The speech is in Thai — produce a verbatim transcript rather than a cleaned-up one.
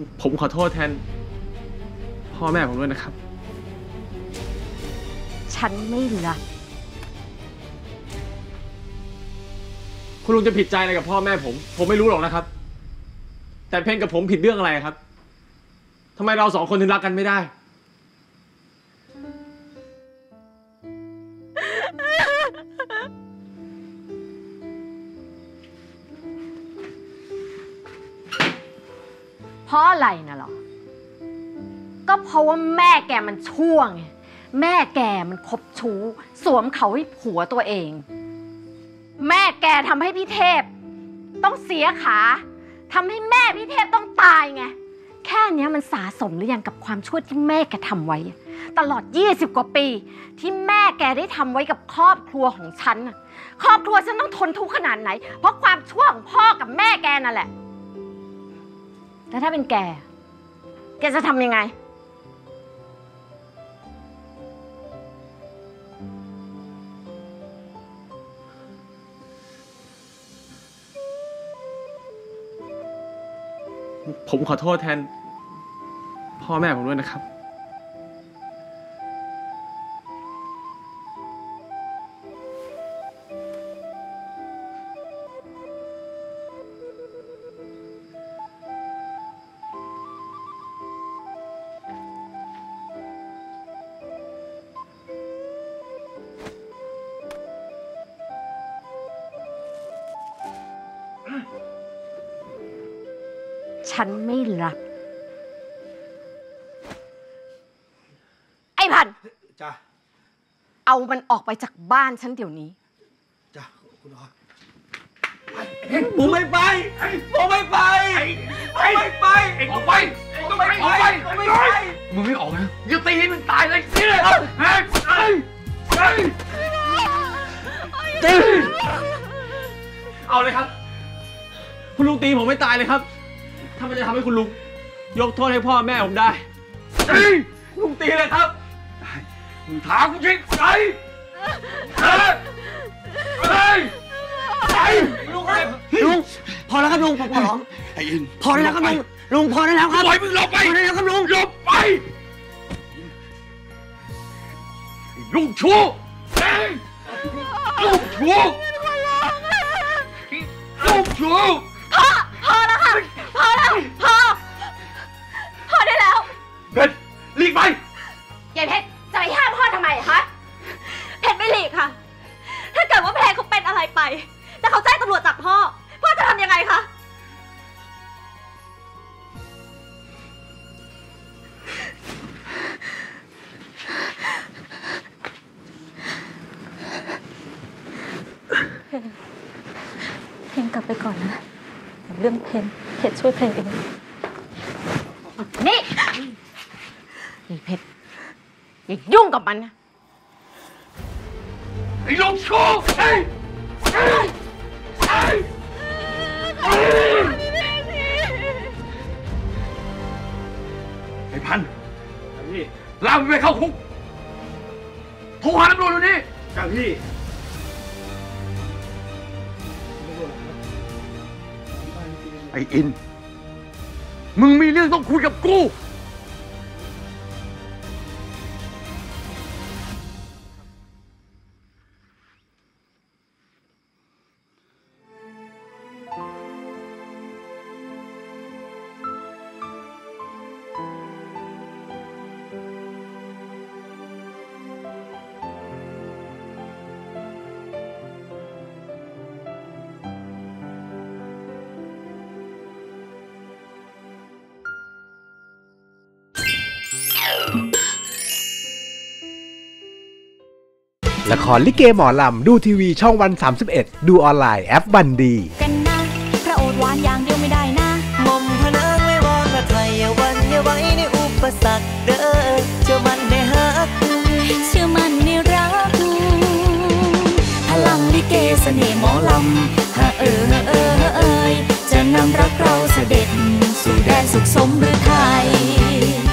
ผมขอโทษแทนพ่อแม่ผมด้วยนะครับฉันไม่รักคุณลุงจะผิดใจอะไรกับพ่อแม่ผมผมไม่รู้หรอกนะครับแต่เพนกับผมผิดเรื่องอะไรครับทำไมเราสองคนถึงรักกันไม่ได้เพราะอะไรนะหรอก็เพราะว่าแม่แกมันชั่วไงแม่แกมันคบชู้สวมเขาให้ผัวตัวเองแม่แกทำให้พี่เทพต้องเสียขาทำให้แม่พี่เทพต้องตายไงแค่นี้มันสะสมหรือยังกับความชั่วที่แม่แกทำไว้ตลอดยี่สิบกว่าปีที่แม่แกได้ทำไว้กับครอบครัวของฉันครอบครัวฉันต้องทนทุกข์ขนาดไหนเพราะความชั่วของพ่อกับแม่แกนั่นแหละแล้วถ้าเป็นแกแกจะทำยังไงผมขอโทษแทนพ่อแม่ผมด้วยนะครับฉันไม่รักไอ้พันจ้ะเอามันออกไปจากบ้านฉันเดี๋ยวนี้จ้ะคุณออยผมไม่ไปผมไม่ไปผมไม่ไปออกไปออกไปออกไปออกไปมึงไม่ออกนะอย่าตีให้มึงตายเลยสิเอาเลยครับคุณลุงตีผมไม่ตายเลยครับถ้ามันจะทำให้คุณลุงยกโทษให้พ่อแม่ผมได้ลุงตีเลยครับมึงถามกูจริงไอ้ไอ้ไอ้ไอ้ลุงลุงพอแล้วครับลุงพอร้องไอ้อินพอได้แล้วครับลุงลุงพอได้แล้วครับปล่อยมึงหลบไปพอได้แล้วครับลุงหลบไปลุงชูลุงชูลุงชูพอพอแล้วค่ะพอแล้วพอพอได้แล้วเพชรหลีกไปยายเพชรจะไปห้ามพ่อทำไมคะเพชรไม่หลีกค่ะถ้าเกิดว่าเพชรเขาเป็นอะไรไปแต่เขาแจ้งตำรวจจับพ่อพ่อจะทำยังไงคะเพนกลับไปก่อนนะเรื่องเพนเพชรช่วยเพนเองนี่นี่เพชรอย่ายุ่งกับมันนะไอ้ลูกชูไอ้ไอ้ไอ้ไอ้พันพี่ลากมันไปเข้าคุกโทรหาตำรวจดูนี่จ้าพี่ไอ้อินมึงมีเรื่องต้องคุยกับกูละครลิเกหมอลำดูทีวีช่องวันสามสิบเอ็ดดูออนไลน์แอปบันดีกันนะพระโอษฐ์หวานอย่างเดียวไม่ได้นะมอมพนางไม่วอนละไทยอย่าวันอย่าไว้ในอุปสรรคเด้อเชื่อมันในฮักเชื่อมันในรักพลังลิเกเสน่ห์หมอลำฮะเออเออเอยจะนำรักเราเสด็จสู่แดนสุขสมฤทัย